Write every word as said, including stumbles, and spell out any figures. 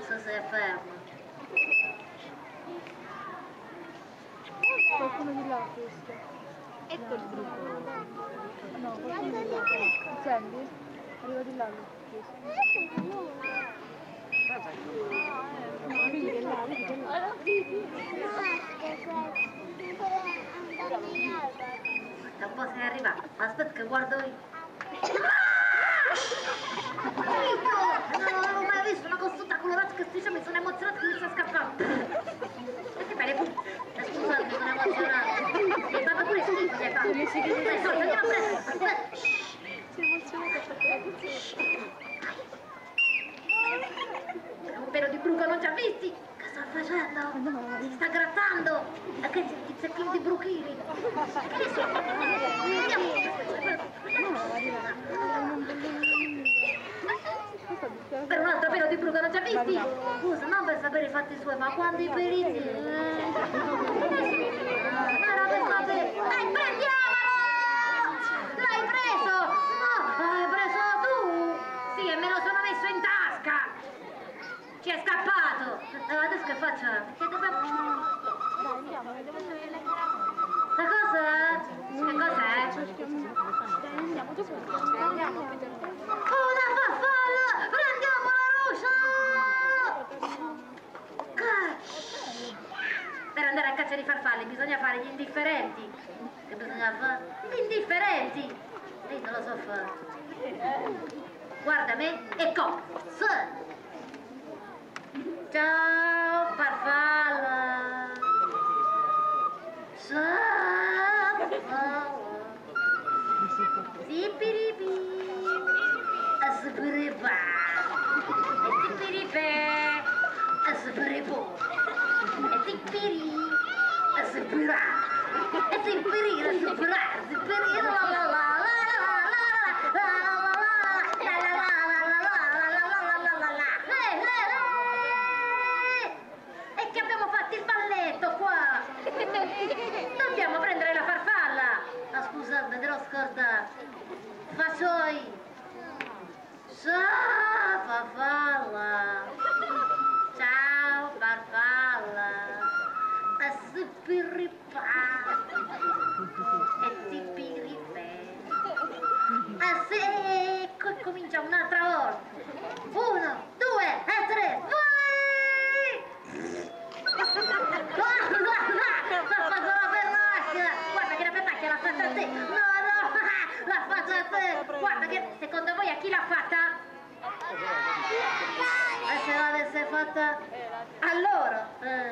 Se si è fermo. Qualcuno di là ha chiesto. Ecco il gruppo. No, qualcuno di là. Senti? Arriva di là, l'ho chiesto. Vedi che là, vedi che là. Da un po' sei arrivato. Aspetta che guardo io. Non avevo mai visto una cosa tutta colorata che striscia, mi sono emozionata che mi sta scappando. E che belle puzze. Scusate, mi sono emozionata. Mi hai fatto pure schifo, mi hai fatto. Dai, forza, andiamo a prendere. Aspetta. Sei emozionata a fare la puzza. Un pelo di bruco non ci ha visti? Che sta facendo? Si sta grattando? E che c'è il zecchino di bruchini? Che ne so? Per un altro pelo di bruco non ci ha visti? Scusa, non per sapere i fatti suoi, ma quando i perizi... Era per sapere... Dai, prendiamolo! L'hai preso? No, l'hai preso tu! Sì, e me lo sono messo in tasca! Ci è scappato! E adesso che faccio? Che dobbiamo... Dai, andiamo, devo togliere le La cosa? Che cos'è? Dai, andiamo, dopo andiamo. Oh, la farfalla! Prendiamo la russa! Per andare a caccia di farfalle bisogna fare gli indifferenti. Che bisogna fare? Gli indifferenti! Io non lo so fare. Guarda me e co! Ciao farfalla! Ciao farfalla! Zippiripi! Asipiripa! Zippiripe! Asipiripo! Zippiri! Asipira! Zippiri! Asipira! Zippiri! La la la la la la e che abbiamo fatto il balletto qua! Dobbiamo prendere la farfalla! Ah, scusate, te l'ho scordato! Faccioi! Ciao farfalla! Ciao farfalla! Asipiripa! E tipiripe! Ah sì, ecco, comincia un'altra volta! Uno, due e tre, vai! Guarda, l'ha fatto la pernacchia! Guarda che la pernacchia l'ha fatta a te! No, no, l'ha fatta a te! Guarda che secondo voi a chi l'ha fatta? E se l'avesse fatta a loro? Eh.